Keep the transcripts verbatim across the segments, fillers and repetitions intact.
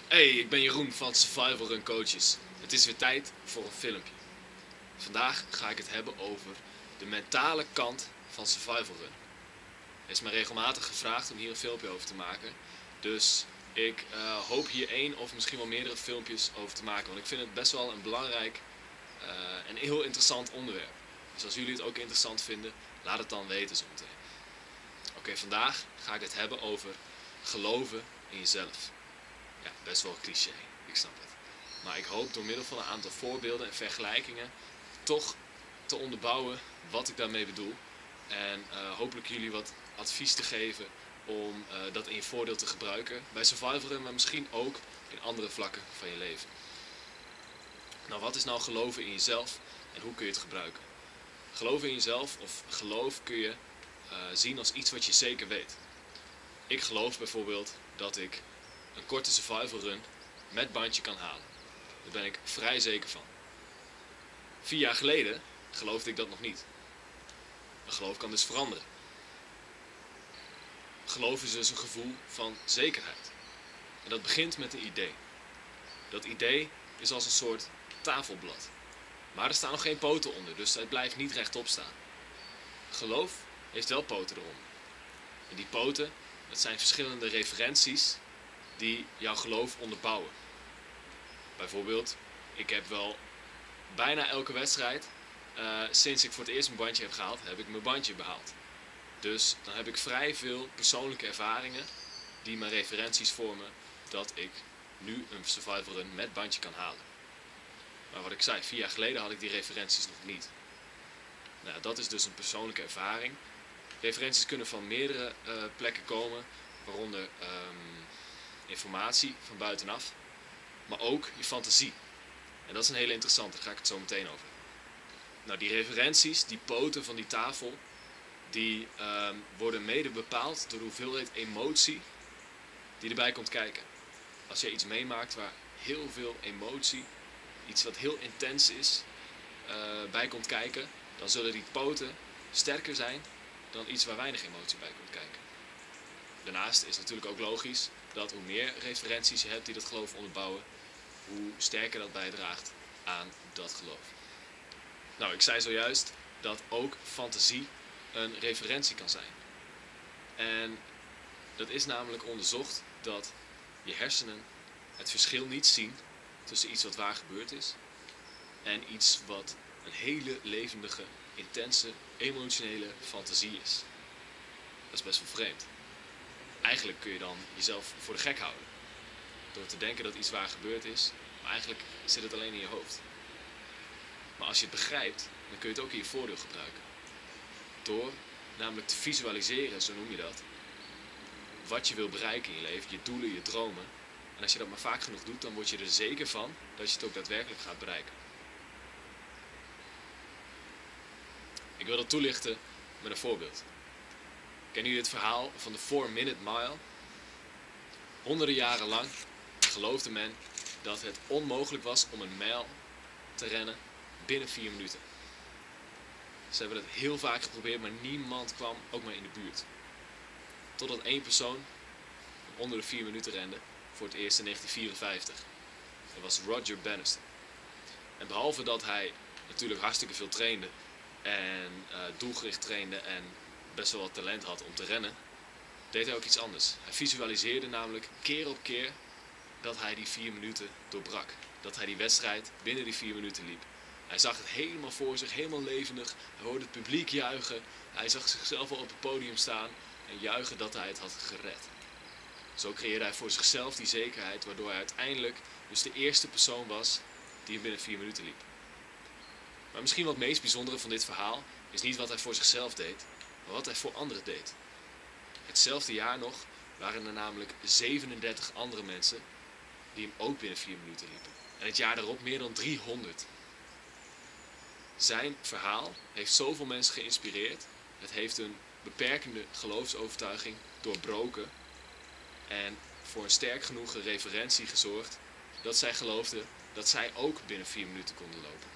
Hey, ik ben Jeroen van Survival Run Coaches. Het is weer tijd voor een filmpje. Vandaag ga ik het hebben over de mentale kant van Survival Run. Er is mij regelmatig gevraagd om hier een filmpje over te maken. Dus ik uh, hoop hier één of misschien wel meerdere filmpjes over te maken. Want ik vind het best wel een belangrijk uh, en heel interessant onderwerp. Dus als jullie het ook interessant vinden, laat het dan weten zometeen. Oké, okay, vandaag ga ik het hebben over geloven in jezelf. Ja, best wel een cliché, ik snap het. Maar ik hoop door middel van een aantal voorbeelden en vergelijkingen toch te onderbouwen wat ik daarmee bedoel. En uh, hopelijk jullie wat advies te geven om uh, dat in je voordeel te gebruiken. Bij Survival Run, maar misschien ook in andere vlakken van je leven. Nou, wat is nou geloven in jezelf en hoe kun je het gebruiken? Geloven in jezelf of geloof kun je uh, zien als iets wat je zeker weet. Ik geloof bijvoorbeeld dat ik een korte survival run met bandje kan halen. Daar ben ik vrij zeker van. Vier jaar geleden geloofde ik dat nog niet. Een geloof kan dus veranderen. Geloof is dus een gevoel van zekerheid. En dat begint met een idee. Dat idee is als een soort tafelblad. Maar er staan nog geen poten onder, dus het blijft niet rechtop staan. Geloof heeft wel poten eronder. En die poten, dat zijn verschillende referenties die jouw geloof onderbouwen. Bijvoorbeeld, ik heb wel bijna elke wedstrijd, uh, sinds ik voor het eerst mijn bandje heb gehaald, heb ik mijn bandje behaald. Dus dan heb ik vrij veel persoonlijke ervaringen die mijn referenties vormen dat ik nu een survival run met bandje kan halen. Maar wat ik zei, vier jaar geleden had ik die referenties nog niet. Nou, dat is dus een persoonlijke ervaring. Referenties kunnen van meerdere uh, plekken komen, waaronder um, informatie van buitenaf, maar ook je fantasie. En dat is een hele interessante, daar ga ik het zo meteen over. Nou, die referenties, die poten van die tafel, die um, worden mede bepaald door de hoeveelheid emotie die erbij komt kijken. Als je iets meemaakt waar heel veel emotie, iets wat heel intens is, uh, bij komt kijken, dan zullen die poten sterker zijn dan iets waar weinig emotie bij komt kijken. Daarnaast is het natuurlijk ook logisch dat hoe meer referenties je hebt die dat geloof onderbouwen, hoe sterker dat bijdraagt aan dat geloof. Nou, ik zei zojuist dat ook fantasie een referentie kan zijn. En dat is namelijk onderzocht dat je hersenen het verschil niet zien tussen iets wat waar gebeurd is en iets wat een hele levendige, intense, emotionele fantasie is. Dat is best wel vreemd. Eigenlijk kun je dan jezelf voor de gek houden. Door te denken dat iets waar gebeurd is, maar eigenlijk zit het alleen in je hoofd. Maar als je het begrijpt, dan kun je het ook in je voordeel gebruiken. Door namelijk te visualiseren, zo noem je dat, wat je wil bereiken in je leven, je doelen, je dromen. En als je dat maar vaak genoeg doet, dan word je er zeker van dat je het ook daadwerkelijk gaat bereiken. Ik wil dat toelichten met een voorbeeld. Kennen jullie het verhaal van de four minute mile? Honderden jaren lang geloofde men dat het onmogelijk was om een mijl te rennen binnen vier minuten. Ze hebben het heel vaak geprobeerd, maar niemand kwam ook maar in de buurt. Totdat één persoon onder de vier minuten rende voor het eerst in negentien vierenvijftig. Dat was Roger Bannister. En behalve dat hij natuurlijk hartstikke veel trainde en uh, doelgericht trainde en best wel wat talent had om te rennen, deed hij ook iets anders. Hij visualiseerde namelijk keer op keer dat hij die vier minuten doorbrak. Dat hij die wedstrijd binnen die vier minuten liep. Hij zag het helemaal voor zich, helemaal levendig. Hij hoorde het publiek juichen. Hij zag zichzelf al op het podium staan en juichen dat hij het had gered. Zo creëerde hij voor zichzelf die zekerheid, waardoor hij uiteindelijk dus de eerste persoon was die hem binnen vier minuten liep. Maar misschien wat het meest bijzondere van dit verhaal is niet wat hij voor zichzelf deed, maar wat hij voor anderen deed. Hetzelfde jaar nog waren er namelijk zevenendertig andere mensen die hem ook binnen vier minuten liepen. En het jaar daarop meer dan driehonderd. Zijn verhaal heeft zoveel mensen geïnspireerd. Het heeft een beperkende geloofsovertuiging doorbroken en voor een sterk genoeg referentie gezorgd dat zij geloofden dat zij ook binnen vier minuten konden lopen.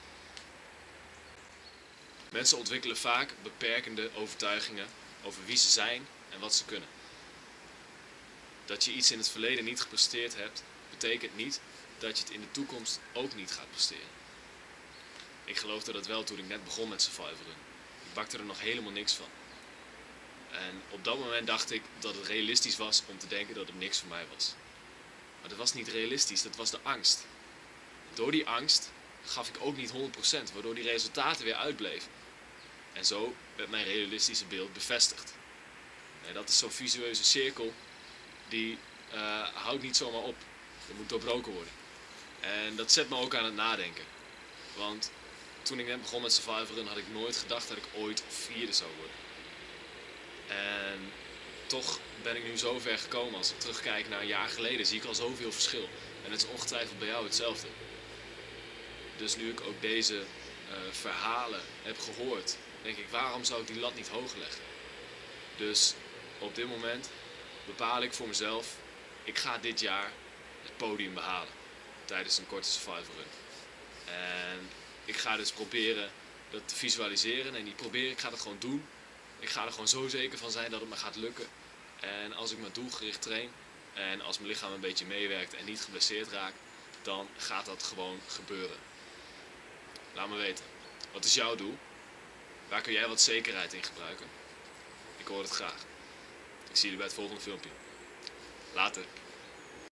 Mensen ontwikkelen vaak beperkende overtuigingen over wie ze zijn en wat ze kunnen. Dat je iets in het verleden niet gepresteerd hebt, betekent niet dat je het in de toekomst ook niet gaat presteren. Ik geloofde dat wel toen ik net begon met Survivor Run. Ik bakte er nog helemaal niks van. En op dat moment dacht ik dat het realistisch was om te denken dat het niks voor mij was. Maar dat was niet realistisch, dat was de angst. Door die angst gaf ik ook niet honderd procent, waardoor die resultaten weer uitbleven. En zo werd mijn realistische beeld bevestigd. En dat is zo'n visueuze cirkel, die uh, houdt niet zomaar op. Dat moet doorbroken worden. En dat zet me ook aan het nadenken. Want toen ik net begon met Survivor Run had ik nooit gedacht dat ik ooit vierde zou worden. En toch ben ik nu zo ver gekomen. Als ik terugkijk naar een jaar geleden zie ik al zoveel verschil. En het is ongetwijfeld bij jou hetzelfde. Dus nu ik ook deze uh, verhalen heb gehoord, denk ik, waarom zou ik die lat niet hoger leggen? Dus op dit moment bepaal ik voor mezelf, ik ga dit jaar het podium behalen tijdens een korte Survivor Run. En ik ga dus proberen dat te visualiseren en niet proberen, ik ga het gewoon doen. Ik ga er gewoon zo zeker van zijn dat het me gaat lukken. En als ik me doelgericht train en als mijn lichaam een beetje meewerkt en niet geblesseerd raakt, dan gaat dat gewoon gebeuren. Laat me weten. Wat is jouw doel? Waar kun jij wat zekerheid in gebruiken? Ik hoor het graag. Ik zie jullie bij het volgende filmpje. Later.